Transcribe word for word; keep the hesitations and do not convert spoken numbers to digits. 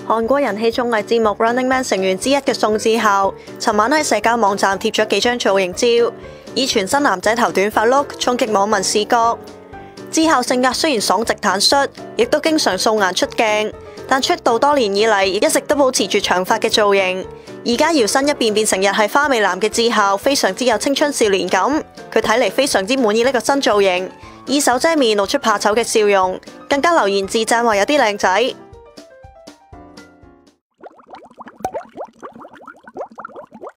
韓國人氣綜藝節目《Running Man》成員之一嘅宋智孝，尋晚喺社交網站貼咗幾張造型照，以全身男仔頭短髮 look 衝擊網民視覺。智孝性格雖然爽直坦率，亦都經常素顏出鏡，但出道多年以嚟一直都保持住長髮嘅造型。而家搖身一變變成日系花美男嘅智孝，非常之有青春少年感。佢睇嚟非常之滿意呢個新造型，以手遮面露出怕醜嘅笑容，更加留言自讚話有啲靚仔。